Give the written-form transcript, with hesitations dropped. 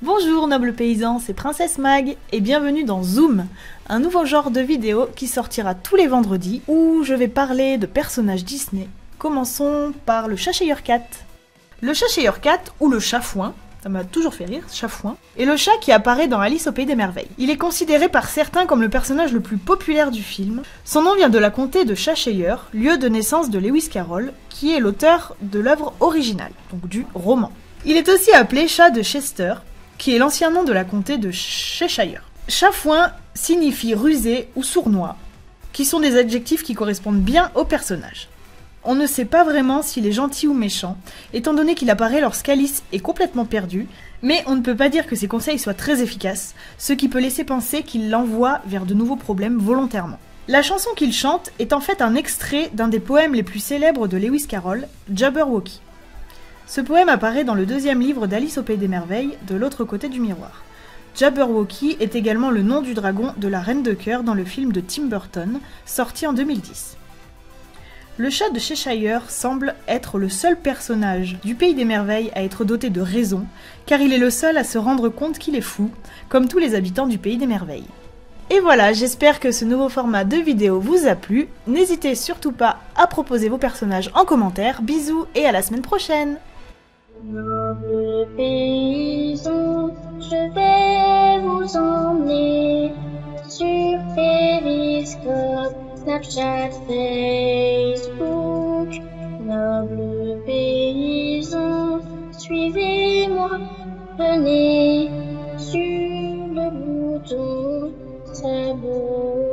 Bonjour nobles paysans, c'est Princesse Mag et bienvenue dans Zoom, un nouveau genre de vidéo qui sortira tous les vendredis où je vais parler de personnages Disney. Commençons par le Cheshire Cat. Le Cheshire Cat, ou le Chafouin, ça m'a toujours fait rire, Chafouin, est le chat qui apparaît dans Alice au Pays des Merveilles. Il est considéré par certains comme le personnage le plus populaire du film. Son nom vient de la comté de Cheshire, lieu de naissance de Lewis Carroll, qui est l'auteur de l'œuvre originale, donc du roman. Il est aussi appelé chat de Chester, qui est l'ancien nom de la comté de Cheshire. Chafouin signifie rusé ou sournois, qui sont des adjectifs qui correspondent bien au personnage. On ne sait pas vraiment s'il est gentil ou méchant, étant donné qu'il apparaît lorsqu'Alice est complètement perdue, mais on ne peut pas dire que ses conseils soient très efficaces, ce qui peut laisser penser qu'il l'envoie vers de nouveaux problèmes volontairement. La chanson qu'il chante est en fait un extrait d'un des poèmes les plus célèbres de Lewis Carroll, Jabberwocky. Ce poème apparaît dans le deuxième livre d'Alice au Pays des Merveilles, de l'autre côté du miroir. Jabberwocky est également le nom du dragon de la Reine de Cœur dans le film de Tim Burton, sorti en 2010. Le chat de Cheshire semble être le seul personnage du Pays des Merveilles à être doté de raison, car il est le seul à se rendre compte qu'il est fou, comme tous les habitants du Pays des Merveilles. Et voilà, j'espère que ce nouveau format de vidéo vous a plu. N'hésitez surtout pas à proposer vos personnages en commentaire. Bisous et à la semaine prochaine! Noble paysan, je vais vous emmener sur Periscope, Snapchat, Facebook. Noble paysan, suivez-moi, venez sur le bouton s'abonner.